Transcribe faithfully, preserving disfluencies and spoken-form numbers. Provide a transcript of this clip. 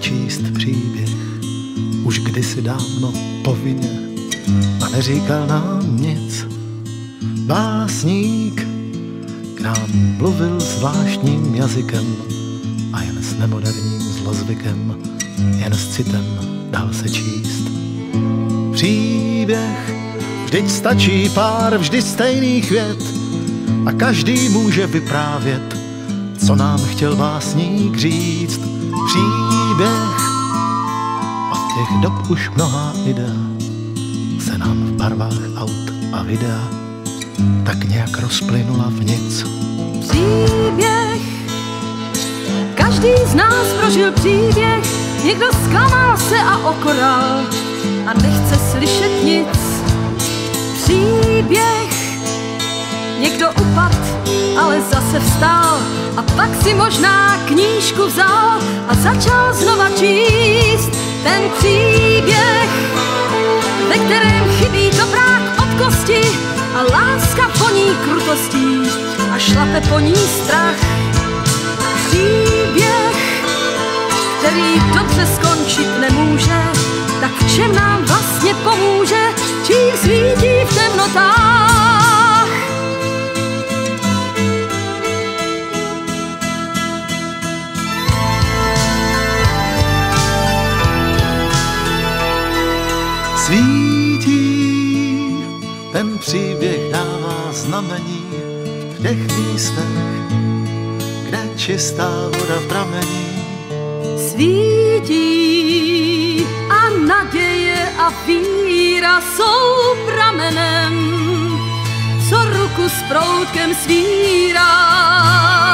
číst příběh už kdysi dávno povinně a neříkal nám nic. Básník k nám mluvil zvláštním jazykem a jen s nemoderním zlozvykem, jen s citem dal se číst. Příběh, vždyť stačí pár vždy stejných vět a každý může vyprávět, co nám chtěl básník říct. Příběh od těch dob už mnohá idea se nám v barvách aut a videa tak nějak rozplynula v nic. Příběh, každý z nás prožil příběh, někdo zklamal se a okoral a nechce slyšet nic. Příběh, někdo upad, ale zase vstal a pak si možná knížku vzal a začal znova číst ten příběh, ve kterém chybí dobrák od kosti a láska voní krutostí a šlape po ní strach. Příběh, který dobře skončit nemůže, tak v čem nám vlastně pomůže, čím svítí v temnotách. Svítí, ten příběh dává znamení v těch místech, kde čistá voda pramení. Svítí a naděje a víra jsou pramenem, co ruku s proutkem svírá.